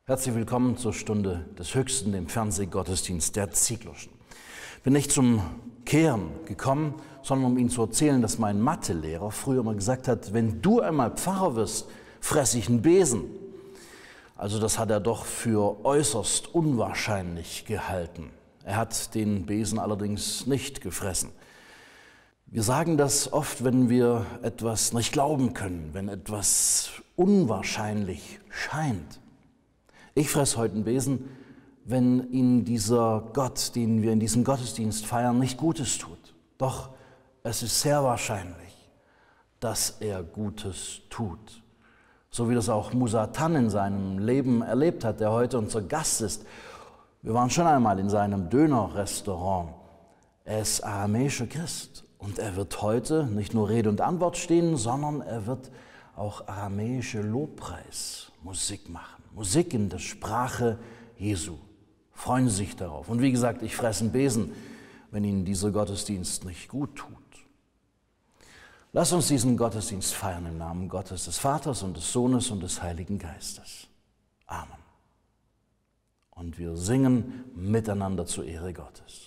Herzlich willkommen zur Stunde des Höchsten, dem Fernsehgottesdienst der Zieglerschen. Ich bin nicht zum Kehren gekommen, sondern um Ihnen zu erzählen, dass mein Mathelehrer früher mal gesagt hat, wenn du einmal Pfarrer wirst, fress ich einen Besen. Also das hat er doch für äußerst unwahrscheinlich gehalten. Er hat den Besen allerdings nicht gefressen. Wir sagen das oft, wenn wir etwas nicht glauben können, wenn etwas unwahrscheinlich scheint. Ich fresse heute einen Besen, wenn Ihnen dieser Gott, den wir in diesem Gottesdienst feiern, nicht Gutes tut. Doch es ist sehr wahrscheinlich, dass er Gutes tut. So wie das auch Musa Tan in seinem Leben erlebt hat, der heute unser Gast ist. Wir waren schon einmal in seinem Dönerrestaurant. Er ist aramäischer Christ und er wird heute nicht nur Rede und Antwort stehen, sondern er wird auch aramäische Lobpreismusik machen. Musik in der Sprache Jesu. Freuen Sie sich darauf. Und wie gesagt, ich fresse einen Besen, wenn Ihnen dieser Gottesdienst nicht gut tut. Lass uns diesen Gottesdienst feiern im Namen Gottes, des Vaters und des Sohnes und des Heiligen Geistes. Amen. Und wir singen miteinander zur Ehre Gottes.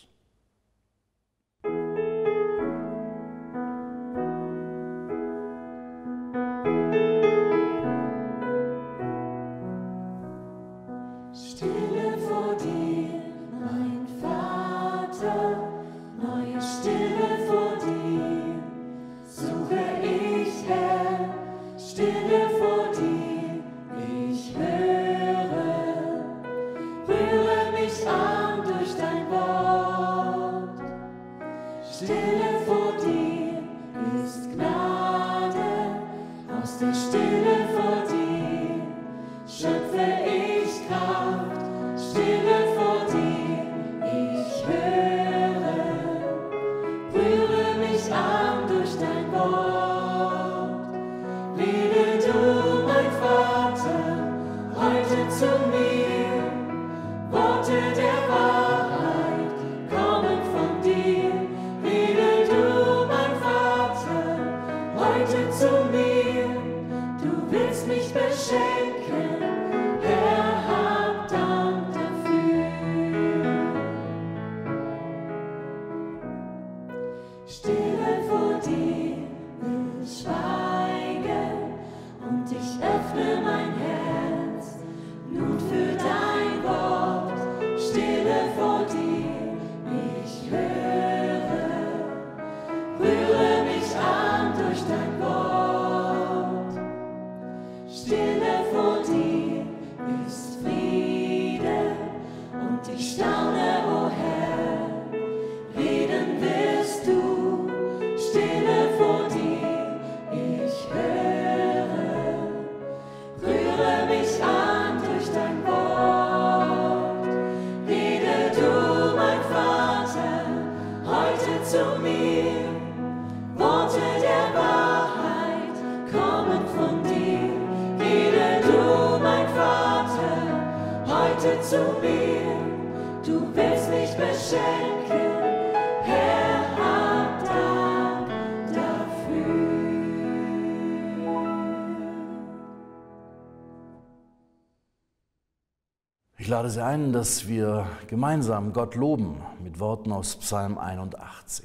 Ich lade Sie ein, dass wir gemeinsam Gott loben mit Worten aus Psalm 81.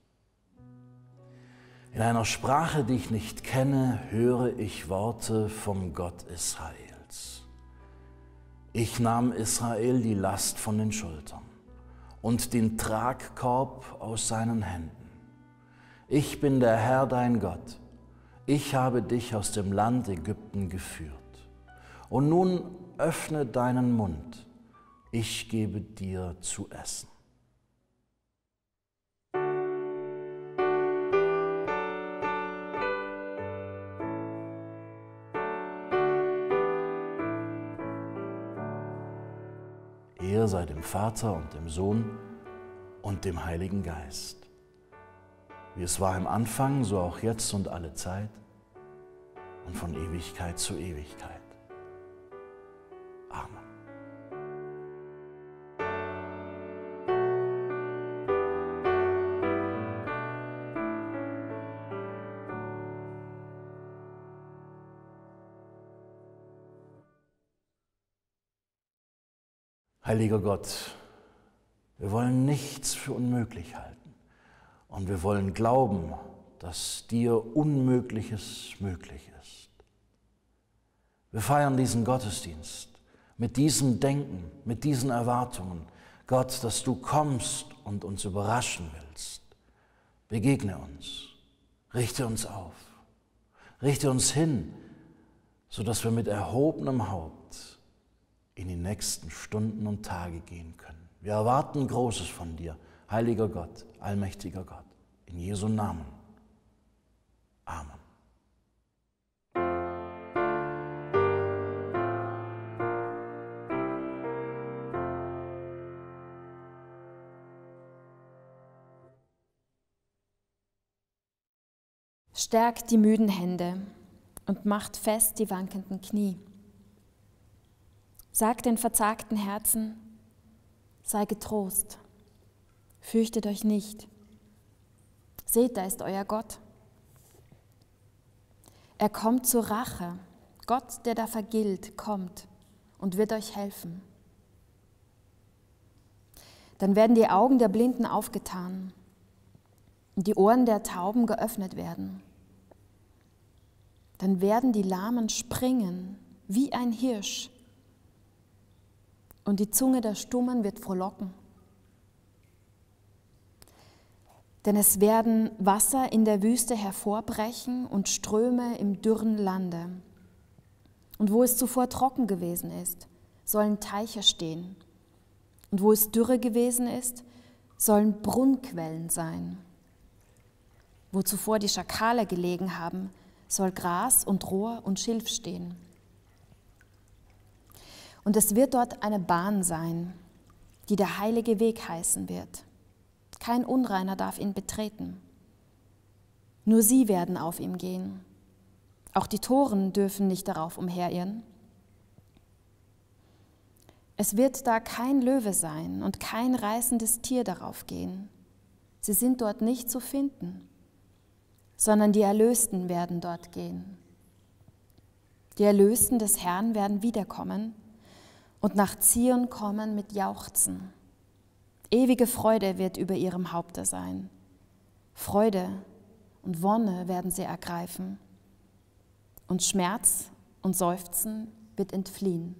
In einer Sprache, die ich nicht kenne, höre ich Worte vom Gott Israels. Ich nahm Israel die Last von den Schultern und den Tragkorb aus seinen Händen. Ich bin der Herr, dein Gott. Ich habe dich aus dem Land Ägypten geführt. Und nun öffne deinen Mund, ich gebe dir zu essen. Ehre sei dem Vater und dem Sohn und dem Heiligen Geist, wie es war im Anfang, so auch jetzt und alle Zeit und von Ewigkeit zu Ewigkeit. Amen. Heiliger Gott, wir wollen nichts für unmöglich halten und wir wollen glauben, dass dir Unmögliches möglich ist. Wir feiern diesen Gottesdienst mit diesem Denken, mit diesen Erwartungen. Gott, dass du kommst und uns überraschen willst. Begegne uns, richte uns auf, richte uns hin, sodass wir mit erhobenem Haupt in die nächsten Stunden und Tage gehen können. Wir erwarten Großes von dir, heiliger Gott, allmächtiger Gott, in Jesu Namen. Amen. Stärkt die müden Hände und macht fest die wankenden Knie. Sagt den verzagten Herzen, sei getrost, fürchtet euch nicht. Seht, da ist euer Gott. Er kommt zur Rache. Gott, der da vergilt, kommt und wird euch helfen. Dann werden die Augen der Blinden aufgetan und die Ohren der Tauben geöffnet werden. Dann werden die Lahmen springen wie ein Hirsch und die Zunge der Stummen wird frohlocken. Denn es werden Wasser in der Wüste hervorbrechen und Ströme im dürren Lande. Und wo es zuvor trocken gewesen ist, sollen Teiche stehen. Und wo es dürre gewesen ist, sollen Brunnquellen sein. Wo zuvor die Schakale gelegen haben, soll Gras und Rohr und Schilf stehen. Und es wird dort eine Bahn sein, die der heilige Weg heißen wird. Kein Unreiner darf ihn betreten. Nur sie werden auf ihm gehen. Auch die Toren dürfen nicht darauf umherirren. Es wird da kein Löwe sein und kein reißendes Tier darauf gehen. Sie sind dort nicht zu finden, sondern die Erlösten werden dort gehen. Die Erlösten des Herrn werden wiederkommen und nach Zion kommen mit Jauchzen. Ewige Freude wird über ihrem Haupte sein. Freude und Wonne werden sie ergreifen. Und Schmerz und Seufzen wird entfliehen.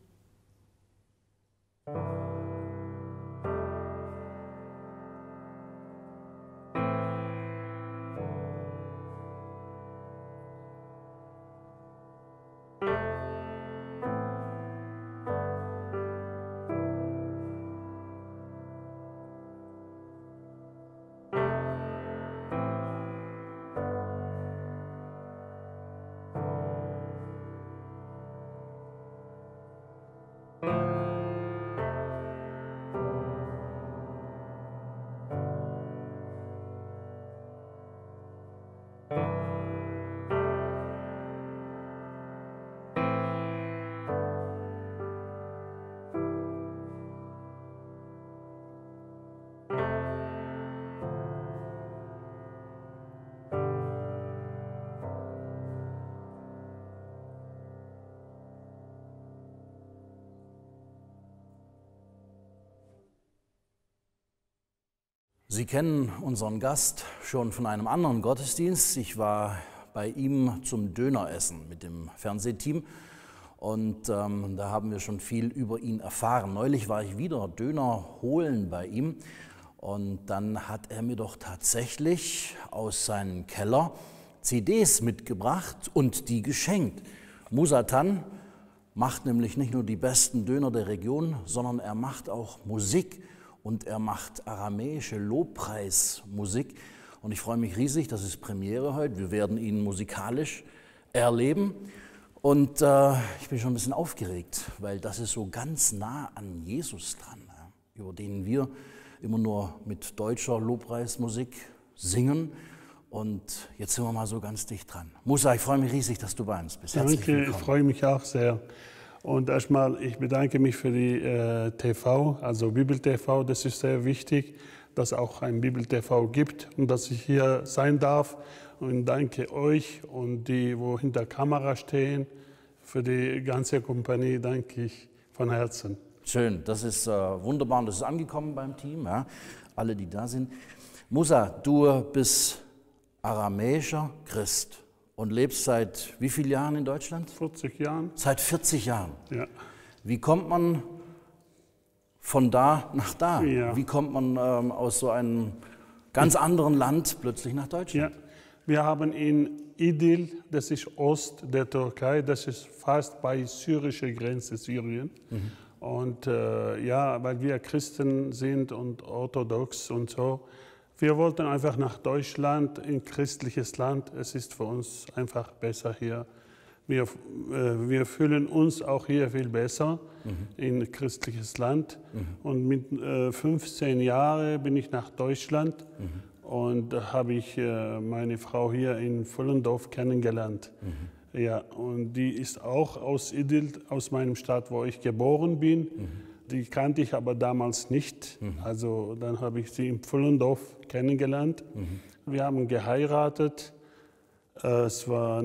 Sie kennen unseren Gast schon von einem anderen Gottesdienst. Ich war bei ihm zum Döneressen mit dem Fernsehteam und da haben wir schon viel über ihn erfahren. Neulich war ich wieder Döner holen bei ihm und dann hat er mir doch tatsächlich aus seinem Keller CDs mitgebracht und die geschenkt. Musa Tan macht nämlich nicht nur die besten Döner der Region, sondern er macht auch Musik. Und er macht aramäische Lobpreismusik. Und ich freue mich riesig, das ist Premiere heute. Wir werden ihn musikalisch erleben. Und ich bin schon ein bisschen aufgeregt, weil das ist so ganz nah an Jesus dran, ja, über den wir immer nur mit deutscher Lobpreismusik singen. Und jetzt sind wir mal so ganz dicht dran. Musa, ich freue mich riesig, dass du bei uns bist. Danke, ich freue mich auch sehr. Und erstmal, ich bedanke mich für die TV, also Bibel TV. Das ist sehr wichtig, dass es auch ein Bibel TV gibt und dass ich hier sein darf. Und danke euch und die, wo hinter der Kamera stehen, für die ganze Kompanie danke ich von Herzen. Schön, das ist wunderbar und das ist angekommen beim Team, ja? Alle, die da sind. Musa, du bist aramäischer Christ und lebst seit wie vielen Jahren in Deutschland? 40 Jahren. Seit 40 Jahren. Ja. Wie kommt man von da nach da? Ja. Wie kommt man aus so einem ganz anderen Land plötzlich nach Deutschland? Ja. Wir haben in Idil, das ist Ost der Türkei, das ist fast bei syrischer Grenze Syrien. Und ja, weil wir Christen sind und orthodox und so, wir wollten einfach nach Deutschland, ein christliches Land. Es ist für uns einfach besser hier. Wir fühlen uns auch hier viel besser in ein christliches Land. Und mit 15 Jahren bin ich nach Deutschland und da habe ich meine Frau hier in Völlendorf kennengelernt. Ja, und die ist auch aus Idil, aus meinem Stadt, wo ich geboren bin. Die kannte ich aber damals nicht. Also dann habe ich sie in Völlendorf kennengelernt. Wir haben geheiratet. Es war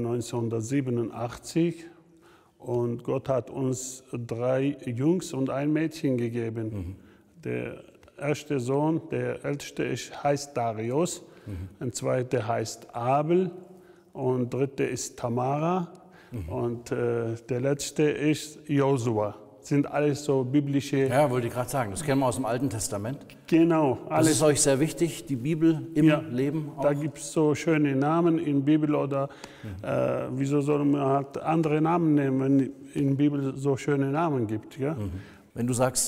1987 und Gott hat uns 3 Jungs und ein Mädchen gegeben. Der erste Sohn, der älteste, heißt Darius, ein zweiter heißt Abel und dritte ist Tamara und der letzte ist Josua. Sind alles so biblische... Ja, wollte ich gerade sagen, das kennen wir aus dem Alten Testament. Genau. Das ist euch sehr wichtig, die Bibel im Leben auch? Da gibt es so schöne Namen in der Bibel oder wieso soll man halt andere Namen nehmen, wenn in der Bibel so schöne Namen gibt. Ja? Wenn du sagst,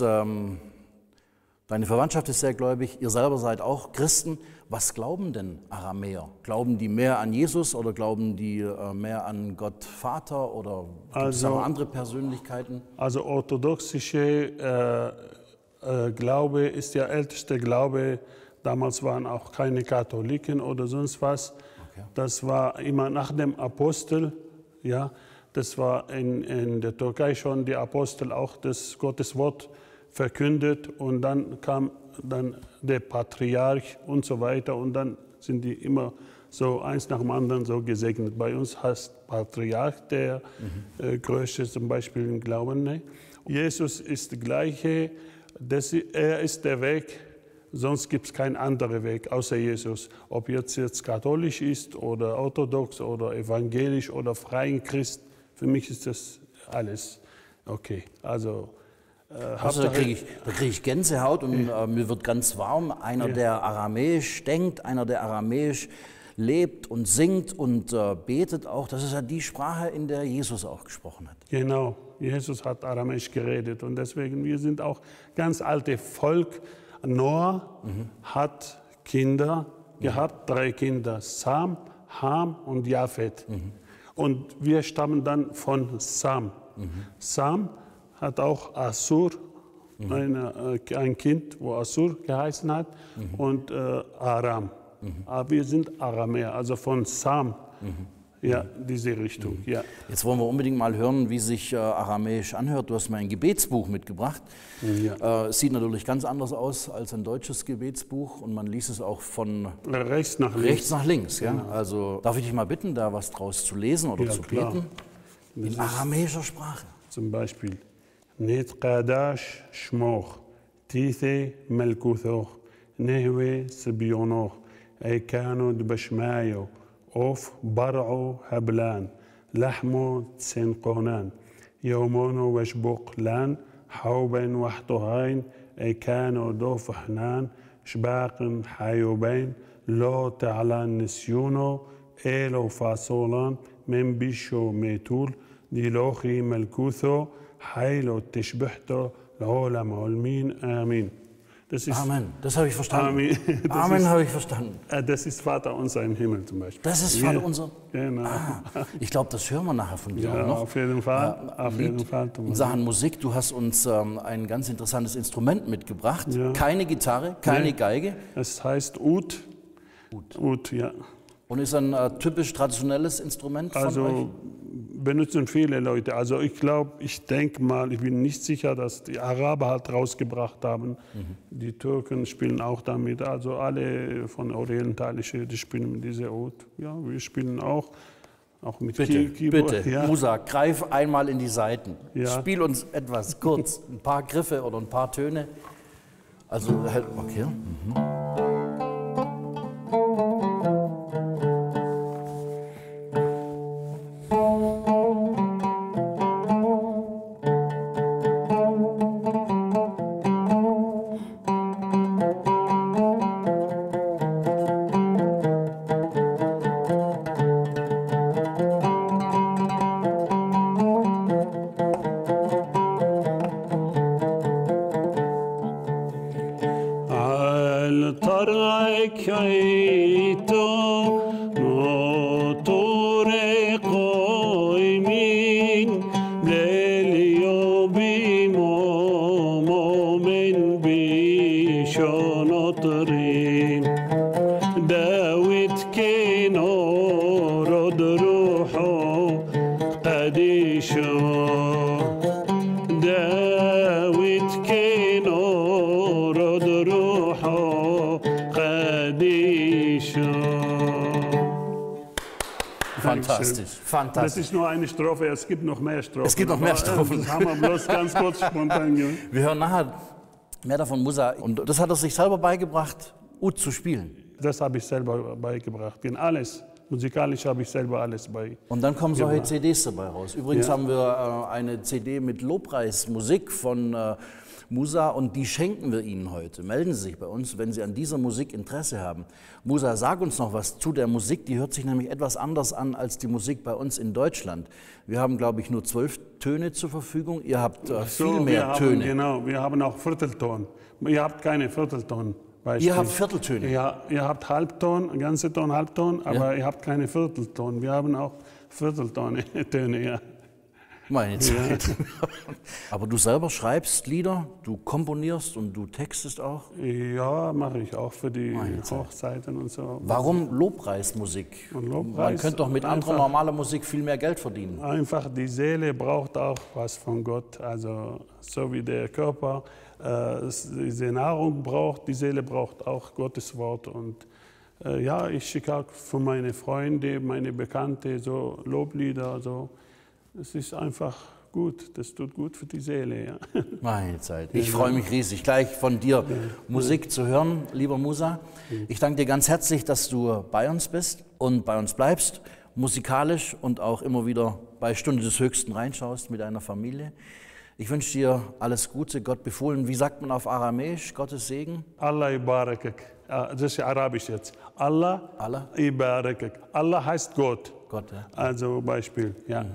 deine Verwandtschaft ist sehr gläubig, ihr selber seid auch Christen, was glauben denn Aramäer? Glauben die mehr an Jesus oder glauben die mehr an Gott Vater oder gibt es auch andere Persönlichkeiten? Also orthodoxische Glaube ist der älteste Glaube. Damals waren auch keine Katholiken oder sonst was. Okay. Das war immer nach dem Apostel. Ja, das war in der Türkei schon die Apostel auch das Gottes Wort verkündet und dann kam dann der Patriarch und so weiter und dann sind die immer so eins nach dem anderen so gesegnet. Bei uns heißt Patriarch der Größte zum Beispiel im Glauben. Ne? Jesus ist der Gleiche, er ist der Weg, sonst gibt es keinen anderen Weg außer Jesus. Ob jetzt katholisch ist oder orthodox oder evangelisch oder freien Christ, für mich ist das alles okay. Also da kriege ich Gänsehaut und mir wird ganz warm. Einer, der aramäisch denkt, einer, der aramäisch lebt und singt und betet auch. Das ist ja die Sprache, in der Jesus auch gesprochen hat. Genau, Jesus hat aramäisch geredet und deswegen, wir sind auch ganz alte Volk. Noah hat Kinder gehabt, 3 Kinder, Sam, Ham und Japhet. Und wir stammen dann von Sam. Sam hat auch Assur, ein Kind, wo Assur geheißen hat, und Aram. Aber wir sind Aramäer, also von Sam, ja, diese Richtung. Ja. Jetzt wollen wir unbedingt mal hören, wie sich Aramäisch anhört. Du hast mir ein Gebetsbuch mitgebracht. Es sieht natürlich ganz anders aus als ein deutsches Gebetsbuch und man liest es auch von rechts nach links. Rechts nach links, ja. Also darf ich dich mal bitten, da was draus zu lesen oder zu beten? In aramäischer Sprache. Zum Beispiel. Net Qadash Shmoch, Tithe Melkuthoch, Nehwe Sibionoch, Eikanud Bashmayo, Of Bar'o Hablan, Lahmo Tsenkonan, Yomono Washbuk Lan, Hauben Wahtohain, Eikano Dofahnan, Shbaqin Hayubain, Lo Ta'lan Nisyono, Elo Fasolan, Membisho Metul, Dilochi Melkutho, Heilo Tishbehto, L'olam Olmin, Amin. Amen, das habe ich verstanden. Amen habe ich verstanden. Das ist Vater unser im Himmel zum Beispiel. Das ist Vater unser? Genau. Ich glaube, das hören wir nachher von dir auch noch. Auf jeden Fall. Auf jeden Fall. In Sachen Musik, du hast uns ein ganz interessantes Instrument mitgebracht. Keine Gitarre, keine Geige. Es heißt Ud. Ud, ja. Und ist ein typisch traditionelles Instrument von euch? Benutzen viele Leute. Also ich denke mal, ich bin nicht sicher, dass die Araber halt rausgebracht haben. Die Türken spielen auch damit. Also alle von orientalischen, die spielen mit dieser Oud. Ja, wir spielen auch. auch mit Bitte, Keyboard. bitte, Ja. Musa, greif einmal in die Saiten. Ja. Spiel uns etwas kurz, ein paar Griffe oder ein paar Töne. Also, okay. Fantastisch, fantastisch. Das ist nur eine Strophe, es gibt noch mehr Strophen. Es gibt noch mehr Strophen. Das haben wir bloß ganz kurz spontan gemacht. Wir hören nachher mehr davon, Musa. Und das hat er sich selber beigebracht, Ud zu spielen. Das habe ich selber beigebracht. Alles. Musikalisch habe ich selber alles bei. Und dann kommen solche CDs dabei raus. Übrigens haben wir eine CD mit Lobpreismusik von Musa und die schenken wir Ihnen heute. Melden Sie sich bei uns, wenn Sie an dieser Musik Interesse haben. Musa, sag uns noch was zu der Musik. Die hört sich nämlich etwas anders an als die Musik bei uns in Deutschland. Wir haben, glaube ich, nur 12 Töne zur Verfügung. Ihr habt viel mehr Töne. Genau, wir haben auch Viertelton. Ihr habt keine Viertelton. Beispiel. Ihr habt Vierteltöne? Ja, ihr habt Halbton, ganze Ton, Halbton, aber ihr habt keine Viertelton. Wir haben auch Vierteltöne, ja. Meine Zeit. Ja. Aber du selber schreibst Lieder, du komponierst und du textest auch? Ja, mache ich auch für die Hochzeiten und so. Warum Lobpreismusik? Man könnte doch mit anderer normaler Musik viel mehr Geld verdienen. Einfach die Seele braucht auch was von Gott. Also so wie der Körper diese Nahrung braucht, die Seele braucht auch Gottes Wort. Und ja, ich schicke auch für meine Freunde, meine Bekannte so Loblieder. So. Es ist einfach gut, das tut gut für die Seele. Ja. Meine Zeit. Ich freue mich riesig, gleich von dir Musik zu hören, lieber Musa. Ich danke dir ganz herzlich, dass du bei uns bist und bei uns bleibst, musikalisch und auch immer wieder bei Stunde des Höchsten reinschaust mit deiner Familie. Ich wünsche dir alles Gute, Gott befohlen. Wie sagt man auf Aramäisch, Gottes Segen? Allah ibarakak. Das ist Arabisch jetzt. Allah ibarakak. Allah heißt Gott. Gott, ja. Also Beispiel, ja.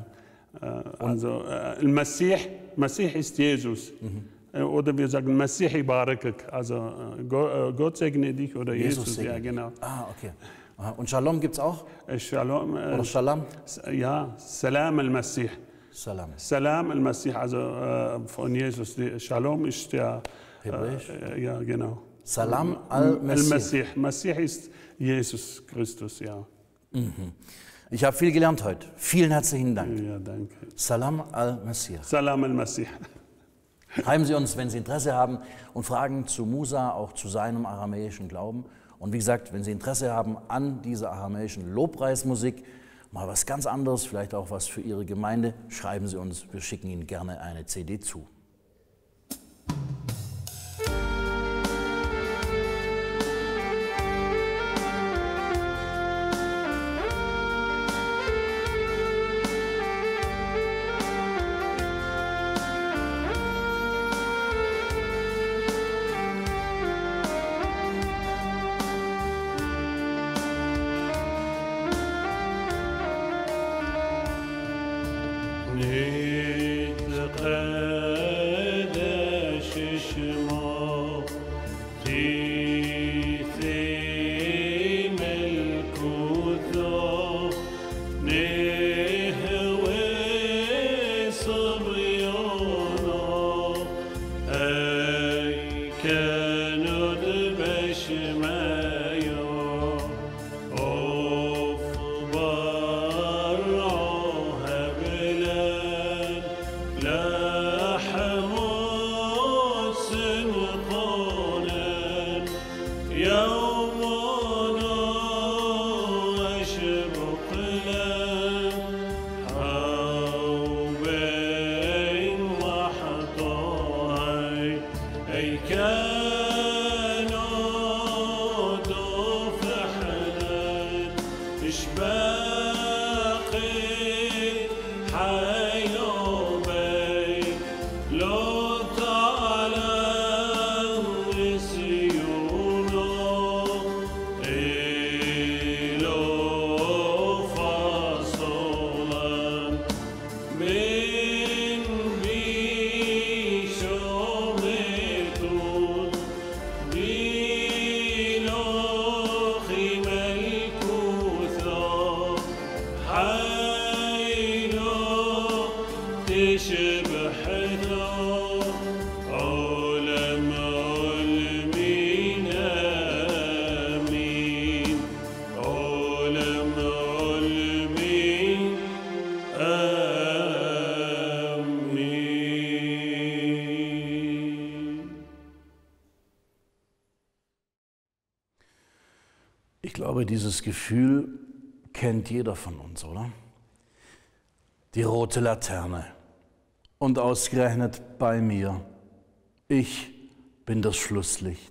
Also Messiah ist Jesus. Oder wir sagen Messiah ibarakak. Also Gott segne dich oder Jesus. Ja, genau. Ah, okay. Und Shalom gibt es auch? Shalom. Oder Shalom? Ja, Salam al-Messiah. Salam. Salam al-Messiah, also von Jesus. Shalom ist der Hebräisch? Ja, genau. Salam al-Messiah. Messiah ist Jesus Christus, ja. Ich habe viel gelernt heute. Vielen herzlichen Dank. Ja, danke. Salam al-Messiah. Salam al-Messiah. Schreiben Sie uns, wenn Sie Interesse haben und Fragen zu Musa, auch zu seinem aramäischen Glauben. Und wie gesagt, wenn Sie Interesse haben an dieser aramäischen Lobpreismusik, mal was ganz anderes, vielleicht auch was für Ihre Gemeinde, schreiben Sie uns. Wir schicken Ihnen gerne eine CD zu. نتقابل Ich glaube, dieses Gefühl kennt jeder von uns, oder? Die rote Laterne. Und ausgerechnet bei mir. Ich bin das Schlusslicht.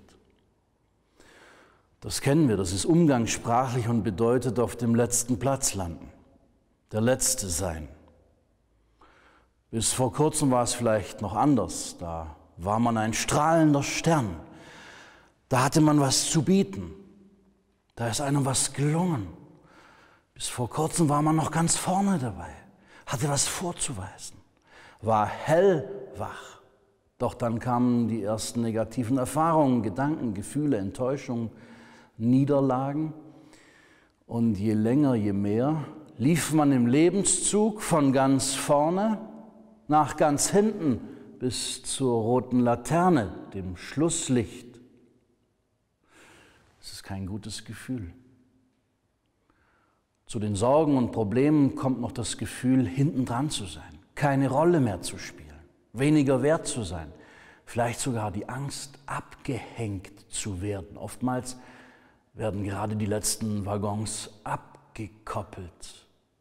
Das kennen wir, das ist umgangssprachlich und bedeutet auf dem letzten Platz landen, der Letzte sein. Bis vor kurzem war es vielleicht noch anders, da war man ein strahlender Stern, da hatte man was zu bieten, da ist einem was gelungen. Bis vor kurzem war man noch ganz vorne dabei, hatte was vorzuweisen, war hellwach. Doch dann kamen die ersten negativen Erfahrungen, Gedanken, Gefühle, Enttäuschungen, Niederlagen. Und je länger, je mehr lief man im Lebenszug von ganz vorne nach ganz hinten bis zur roten Laterne, dem Schlusslicht. Das ist kein gutes Gefühl. Zu den Sorgen und Problemen kommt noch das Gefühl, hintendran zu sein, keine Rolle mehr zu spielen, weniger wert zu sein, vielleicht sogar die Angst, abgehängt zu werden. Oftmals werden gerade die letzten Waggons abgekoppelt.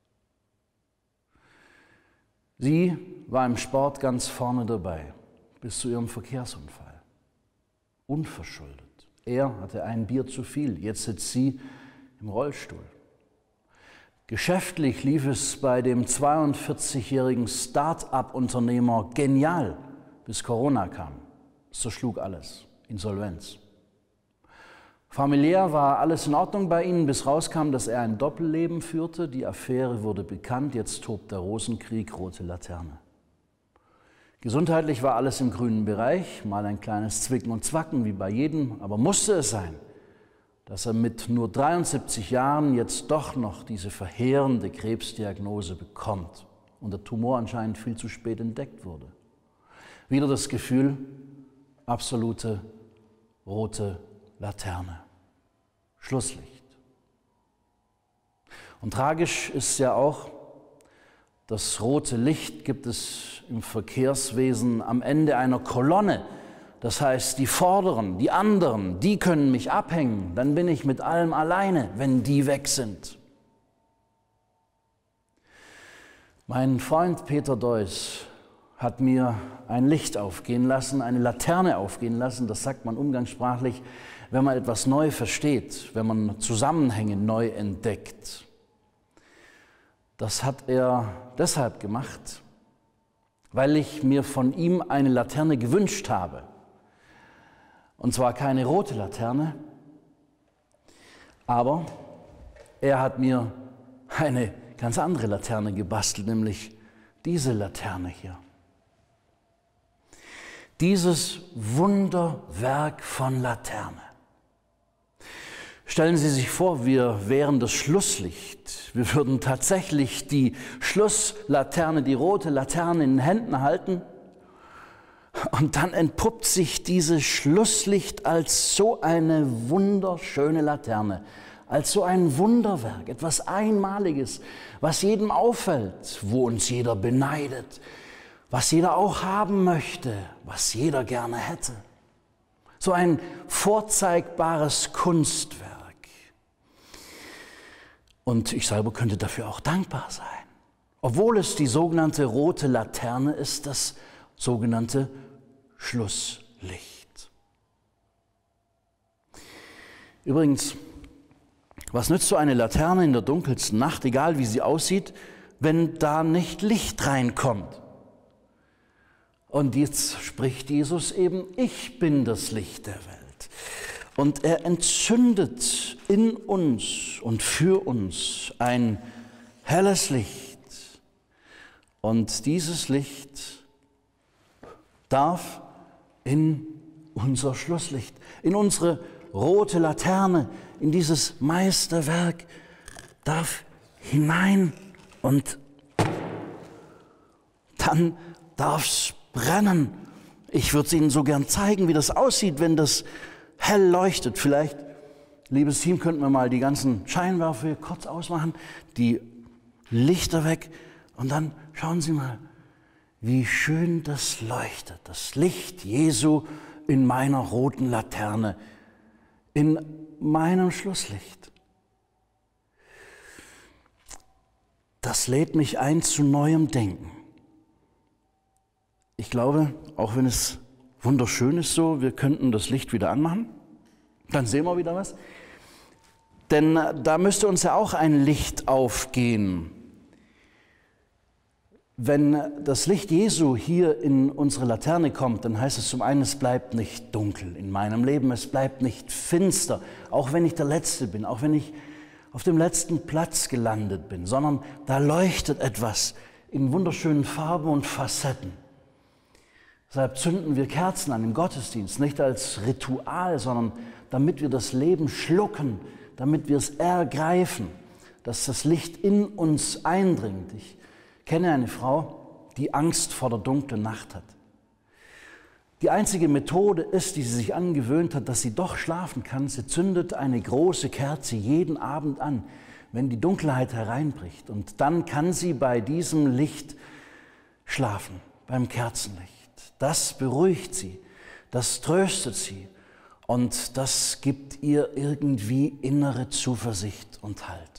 Sie war im Sport ganz vorne dabei, bis zu ihrem Verkehrsunfall. Unverschuldet. Er hatte ein Bier zu viel, jetzt sitzt sie im Rollstuhl. Geschäftlich lief es bei dem 42-jährigen Start-up-Unternehmer genial, bis Corona kam. Es zerschlug alles, Insolvenz. Familiär war alles in Ordnung bei ihnen, bis rauskam, dass er ein Doppelleben führte. Die Affäre wurde bekannt, jetzt tobt der Rosenkrieg, rote Laterne. Gesundheitlich war alles im grünen Bereich, mal ein kleines Zwicken und Zwacken wie bei jedem, aber musste es sein, dass er mit nur 73 Jahren jetzt doch noch diese verheerende Krebsdiagnose bekommt und der Tumor anscheinend viel zu spät entdeckt wurde. Wieder das Gefühl, absolute rote Laterne, Schlusslicht. Und tragisch ist ja auch, das rote Licht gibt es im Verkehrswesen am Ende einer Kolonne. Das heißt, die Vorderen, die anderen, die können mich abhängen, dann bin ich mit allem alleine, wenn die weg sind. Mein Freund Peter Deuss hat mir ein Licht aufgehen lassen, eine Laterne aufgehen lassen, das sagt man umgangssprachlich, wenn man etwas neu versteht, wenn man Zusammenhänge neu entdeckt. Das hat er deshalb gemacht, weil ich mir von ihm eine Laterne gewünscht habe. Und zwar keine rote Laterne, aber er hat mir eine ganz andere Laterne gebastelt, nämlich diese Laterne hier. Dieses Wunderwerk von Laterne. Stellen Sie sich vor, wir wären das Schlusslicht. Wir würden tatsächlich die Schlusslaterne, die rote Laterne in den Händen halten. Und dann entpuppt sich dieses Schlusslicht als so eine wunderschöne Laterne, als so ein Wunderwerk, etwas Einmaliges, was jedem auffällt, wo uns jeder beneidet, was jeder auch haben möchte, was jeder gerne hätte. So ein vorzeigbares Kunstwerk. Und ich selber könnte dafür auch dankbar sein. Obwohl es die sogenannte rote Laterne ist, das sogenannte Schlusslicht. Übrigens, was nützt so eine Laterne in der dunkelsten Nacht, egal wie sie aussieht, wenn da nicht Licht reinkommt? Und jetzt spricht Jesus eben, ich bin das Licht der Welt. Und er entzündet in uns und für uns ein helles Licht. Und dieses Licht darf in unser Schlusslicht, in unsere rote Laterne, in dieses Meisterwerk, darf hinein und dann darf's brennen. Ich würde es Ihnen so gern zeigen, wie das aussieht, wenn das hell leuchtet. Vielleicht, liebes Team, könnten wir mal die ganzen Scheinwerfer kurz ausmachen, die Lichter weg und dann schauen Sie mal, wie schön das leuchtet. Das Licht Jesu in meiner roten Laterne, in meinem Schlusslicht. das lädt mich ein zu neuem Denken. Ich glaube, auch wenn es wunderschön ist so, wir könnten das Licht wieder anmachen, dann sehen wir wieder was. Denn da müsste uns ja auch ein Licht aufgehen. Wenn das Licht Jesu hier in unsere Laterne kommt, dann heißt es zum einen, es bleibt nicht dunkel in meinem Leben, es bleibt nicht finster, auch wenn ich der Letzte bin, auch wenn ich auf dem letzten Platz gelandet bin, sondern da leuchtet etwas in wunderschönen Farben und Facetten. Deshalb zünden wir Kerzen an im Gottesdienst, nicht als Ritual, sondern damit wir das Leben schlucken, damit wir es ergreifen, dass das Licht in uns eindringt. Ich kenne eine Frau, die Angst vor der dunklen Nacht hat. Die einzige Methode ist, die sie sich angewöhnt hat, dass sie doch schlafen kann. Sie zündet eine große Kerze jeden Abend an, wenn die Dunkelheit hereinbricht. Und dann kann sie bei diesem Licht schlafen, beim Kerzenlicht. Das beruhigt sie, das tröstet sie und das gibt ihr irgendwie innere Zuversicht und Halt.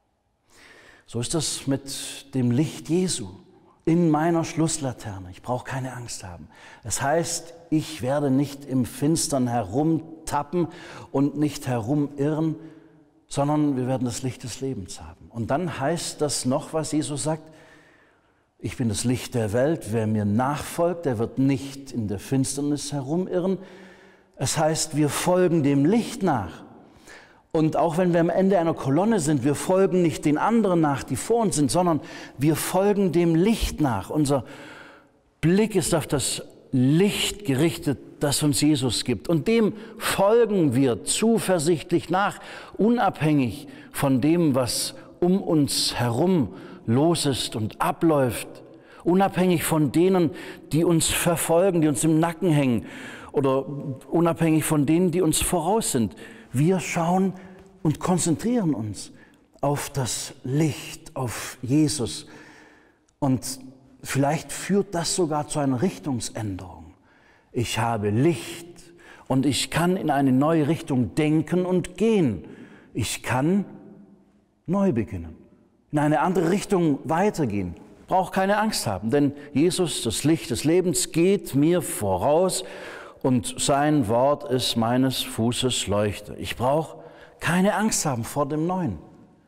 So ist das mit dem Licht Jesu in meiner Schlusslaterne. Ich brauche keine Angst haben. Es heißt, ich werde nicht im Finstern herumtappen und nicht herumirren, sondern wir werden das Licht des Lebens haben. Und dann heißt das noch, was Jesus sagt, ich bin das Licht der Welt, wer mir nachfolgt, der wird nicht in der Finsternis herumirren. Es heißt, wir folgen dem Licht nach. Und auch wenn wir am Ende einer Kolonne sind, wir folgen nicht den anderen nach, die vor uns sind, sondern wir folgen dem Licht nach. Unser Blick ist auf das Licht gerichtet, das uns Jesus gibt. Und dem folgen wir zuversichtlich nach, unabhängig von dem, was um uns herum los ist und abläuft, unabhängig von denen, die uns verfolgen, die uns im Nacken hängen oder unabhängig von denen, die uns voraus sind. Wir schauen und konzentrieren uns auf das Licht, auf Jesus. Und vielleicht führt das sogar zu einer Richtungsänderung. Ich habe Licht und ich kann in eine neue Richtung denken und gehen. Ich kann neu beginnen, in eine andere Richtung weitergehen. Ich brauche keine Angst haben, denn Jesus, das Licht des Lebens, geht mir voraus und sein Wort ist meines Fußes Leuchte. Ich brauche keine Angst haben vor dem Neuen.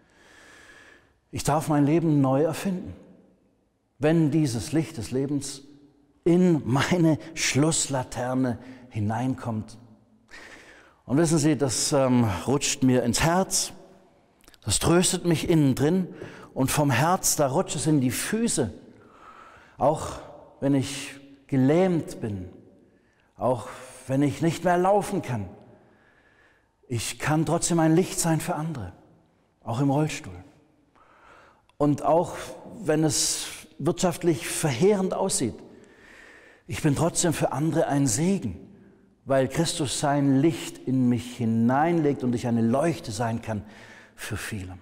Ich darf mein Leben neu erfinden, wenn dieses Licht des Lebens in meine Schlusslaterne hineinkommt. Und wissen Sie, das rutscht mir ins Herz, das tröstet mich innen drin und vom Herz, da rutscht es in die Füße. Auch wenn ich gelähmt bin, auch wenn ich nicht mehr laufen kann. Ich kann trotzdem ein Licht sein für andere, auch im Rollstuhl. Und auch wenn es wirtschaftlich verheerend aussieht, ich bin trotzdem für andere ein Segen, weil Christus sein Licht in mich hineinlegt und ich eine Leuchte sein kann für viele.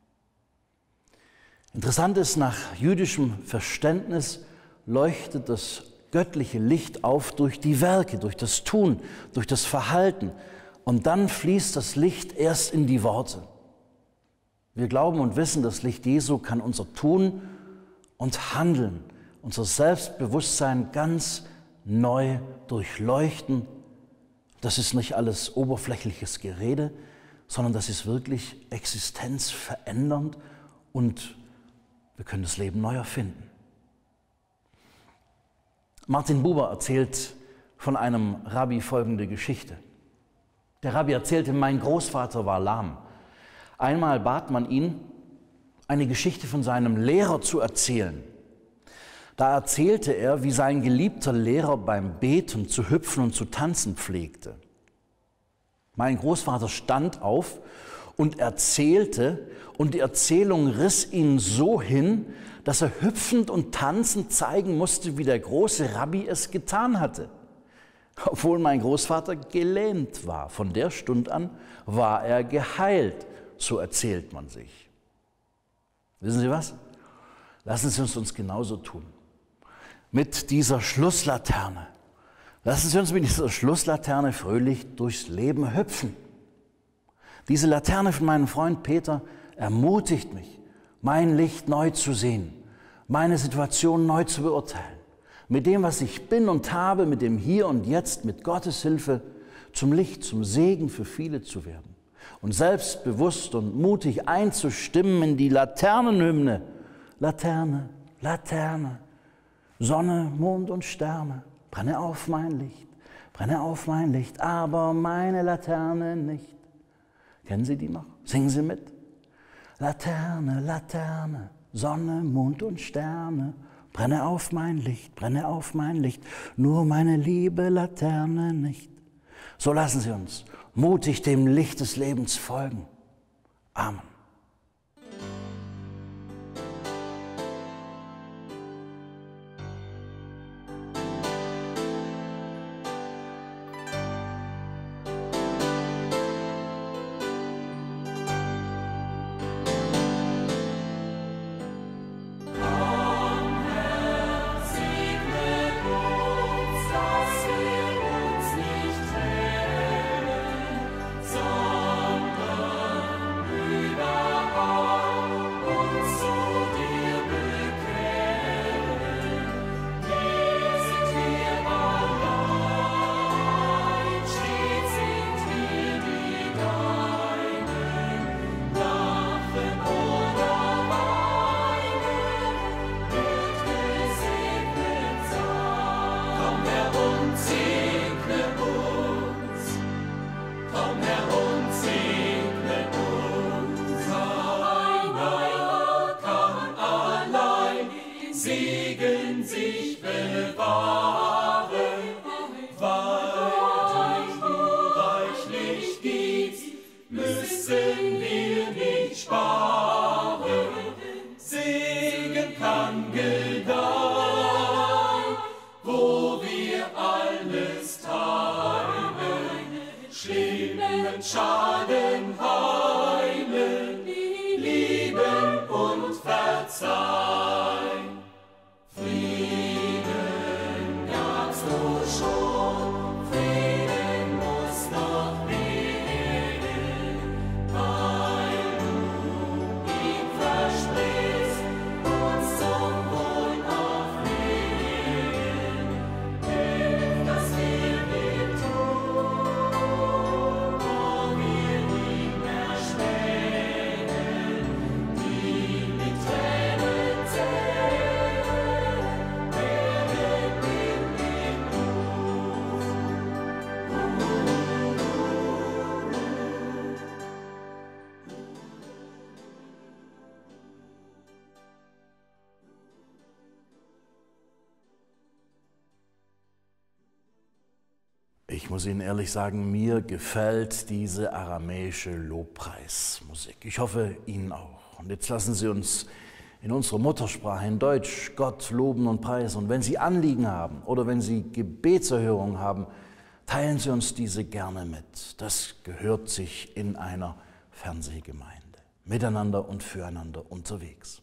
Interessant ist, nach jüdischem Verständnis leuchtet das göttliche Licht auf durch die Werke, durch das Tun, durch das Verhalten. Und dann fließt das Licht erst in die Worte. Wir glauben und wissen, das Licht Jesu kann unser Tun und Handeln, unser Selbstbewusstsein ganz neu durchleuchten. Das ist nicht alles oberflächliches Gerede, sondern das ist wirklich existenzverändernd und wir können das Leben neu erfinden. Martin Buber erzählt von einem Rabbi folgende Geschichte. Der Rabbi erzählte, mein Großvater war lahm. Einmal bat man ihn, eine Geschichte von seinem Lehrer zu erzählen. Da erzählte er, wie sein geliebter Lehrer beim Beten zu hüpfen und zu tanzen pflegte. Mein Großvater stand auf und erzählte, und die Erzählung riss ihn so hin, dass er hüpfend und tanzend zeigen musste, wie der große Rabbi es getan hatte. Obwohl mein Großvater gelähmt war. Von der Stunde an war er geheilt, so erzählt man sich. Wissen Sie was? Lassen Sie uns genauso tun. Mit dieser Schlusslaterne. Lassen Sie uns mit dieser Schlusslaterne fröhlich durchs Leben hüpfen. Diese Laterne von meinem Freund Peter ermutigt mich, mein Licht neu zu sehen, meine Situation neu zu beurteilen, mit dem, was ich bin und habe, mit dem Hier und Jetzt, mit Gottes Hilfe zum Licht, zum Segen für viele zu werden und selbstbewusst und mutig einzustimmen in die Laternenhymne. Laterne, Laterne, Sonne, Mond und Sterne, brenne auf mein Licht, aber meine Laterne nicht. Kennen Sie die noch? Singen Sie mit. Laterne, Laterne, Sonne, Mond und Sterne, brenne auf mein Licht, nur meine liebe Laterne nicht. So lassen Sie uns mutig dem Licht des Lebens folgen. Amen. Schaden heilen, lieben und verzeihen. Frieden gabst du schon, Frieden muss noch werden, weil du ihm versprichst, uns zum Wohl auf Leben. Hilf, dass wir den tun, wo wir nicht mehr schwägen, die mit Tränen zählen, werden in den Ruf. Ich muss Ihnen ehrlich sagen, mir gefällt diese aramäische Lobpreismusik. Ich hoffe, Ihnen auch. Und jetzt lassen Sie uns in unserer Muttersprache, in Deutsch, Gott loben und preisen. Und wenn Sie Anliegen haben oder wenn Sie Gebetserhörungen haben, teilen Sie uns diese gerne mit. Das gehört sich in einer Fernsehgemeinde. Miteinander und füreinander unterwegs.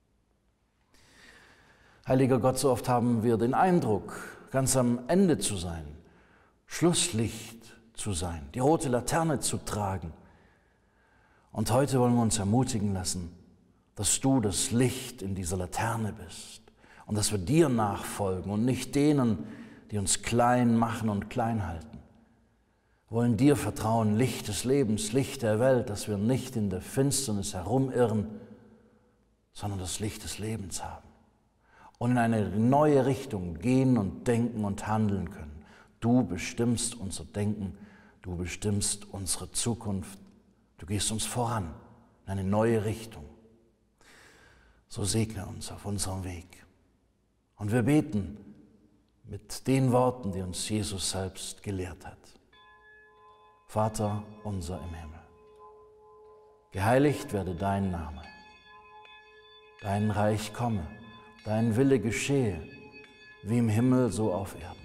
Heiliger Gott, so oft haben wir den Eindruck, ganz am Ende zu sein, Schlusslicht zu sein, die rote Laterne zu tragen. Und heute wollen wir uns ermutigen lassen, dass du das Licht in dieser Laterne bist und dass wir dir nachfolgen und nicht denen, die uns klein machen und klein halten. Wir wollen dir vertrauen, Licht des Lebens, Licht der Welt, dass wir nicht in der Finsternis herumirren, sondern das Licht des Lebens haben und in eine neue Richtung gehen und denken und handeln können. Du bestimmst unser Denken, du bestimmst unsere Zukunft, du gehst uns voran in eine neue Richtung. So segne uns auf unserem Weg. Und wir beten mit den Worten, die uns Jesus selbst gelehrt hat. Vater unser im Himmel, geheiligt werde dein Name, dein Reich komme, dein Wille geschehe, wie im Himmel so auf Erden.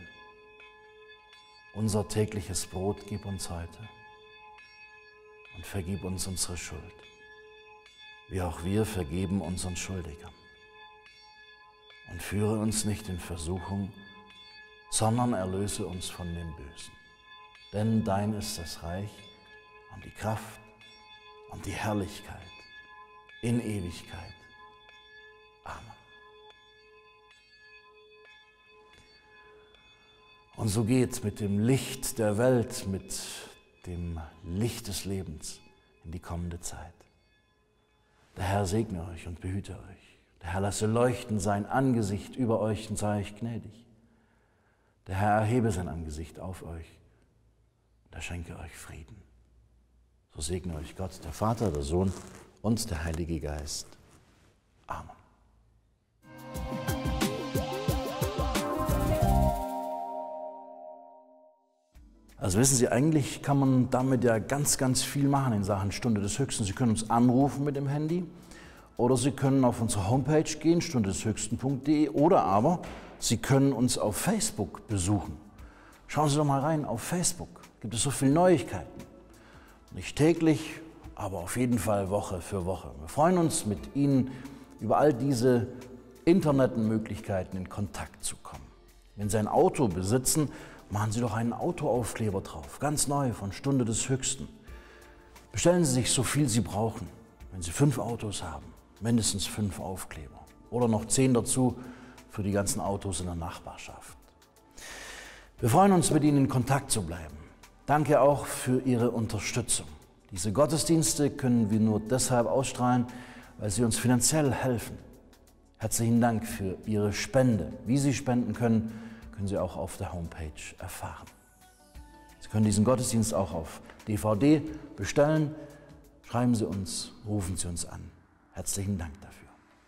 Unser tägliches Brot gib uns heute und vergib uns unsere Schuld, wie auch wir vergeben unseren Schuldigern. Und führe uns nicht in Versuchung, sondern erlöse uns von dem Bösen. Denn dein ist das Reich und die Kraft und die Herrlichkeit in Ewigkeit. Und so geht mit dem Licht der Welt, mit dem Licht des Lebens in die kommende Zeit. Der Herr segne euch und behüte euch. Der Herr lasse leuchten sein Angesicht über euch und sei euch gnädig. Der Herr erhebe sein Angesicht auf euch und er schenke euch Frieden. So segne euch Gott, der Vater, der Sohn und der Heilige Geist. Amen. Also wissen Sie, eigentlich kann man damit ja ganz, ganz viel machen in Sachen Stunde des Höchsten. Sie können uns anrufen mit dem Handy oder Sie können auf unsere Homepage gehen, stundedeshöchsten.de, oder aber Sie können uns auf Facebook besuchen. Schauen Sie doch mal rein, auf Facebook gibt es so viele Neuigkeiten. Nicht täglich, aber auf jeden Fall Woche für Woche. Wir freuen uns, mit Ihnen über all diese Internetmöglichkeiten in Kontakt zu kommen. Wenn Sie ein Auto besitzen, machen Sie doch einen Autoaufkleber drauf, ganz neu, von Stunde des Höchsten. Bestellen Sie sich so viel Sie brauchen. Wenn Sie 5 Autos haben, mindestens 5 Aufkleber. Oder noch 10 dazu für die ganzen Autos in der Nachbarschaft. Wir freuen uns, mit Ihnen in Kontakt zu bleiben. Danke auch für Ihre Unterstützung. Diese Gottesdienste können wir nur deshalb ausstrahlen, weil Sie uns finanziell helfen. Herzlichen Dank für Ihre Spende. Wie Sie spenden können Sie auch auf der Homepage erfahren. Sie können diesen Gottesdienst auch auf DVD bestellen. Schreiben Sie uns, rufen Sie uns an. Herzlichen Dank dafür.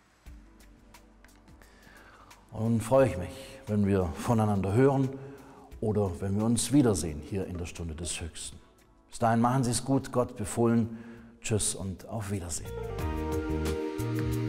Und nun freue ich mich, wenn wir voneinander hören oder wenn wir uns wiedersehen hier in der Stunde des Höchsten. Bis dahin machen Sie es gut, Gott befohlen. Tschüss und auf Wiedersehen.